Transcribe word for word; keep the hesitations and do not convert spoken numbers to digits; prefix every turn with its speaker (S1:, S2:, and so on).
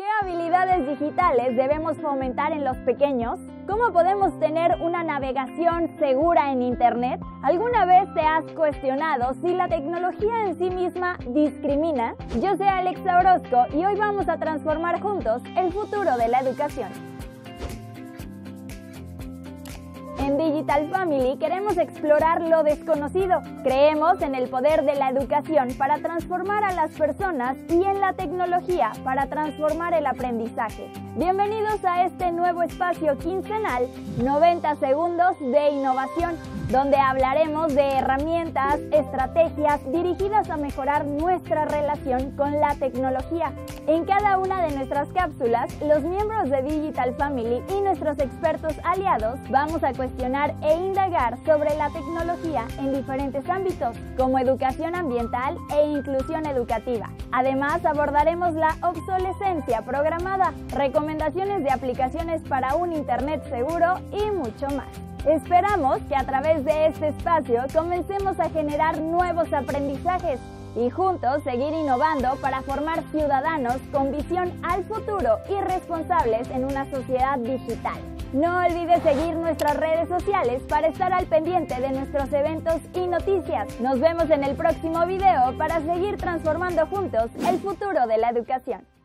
S1: habilidades digitales debemos fomentar en los pequeños? ¿Cómo podemos tener una navegación segura en Internet? ¿Alguna vez te has cuestionado si la tecnología en sí misma discrimina? Yo soy Alexa Orozco y hoy vamos a transformar juntos el futuro de la educación. En Digital Family queremos explorar lo desconocido. Creemos en el poder de la educación para transformar a las personas y en la tecnología para transformar el aprendizaje. Bienvenidos a este nuevo espacio quincenal, noventa segundos de innovación, donde hablaremos de herramientas, estrategias dirigidas a mejorar nuestra relación con la tecnología. En cada una de nuestras cápsulas, los miembros de Digital Family y nuestros expertos aliados vamos a cuestionar e indagar sobre la tecnología en diferentes ámbitos, como educación ambiental e inclusión educativa. Además, abordaremos la obsolescencia programada, recomendaciones de aplicaciones para un Internet seguro y mucho más. Esperamos que a través de este espacio comencemos a generar nuevos aprendizajes y juntos seguir innovando para formar ciudadanos con visión al futuro y responsables en una sociedad digital. No olvides seguir nuestras redes sociales para estar al pendiente de nuestros eventos y noticias. Nos vemos en el próximo video para seguir transformando juntos el futuro de la educación.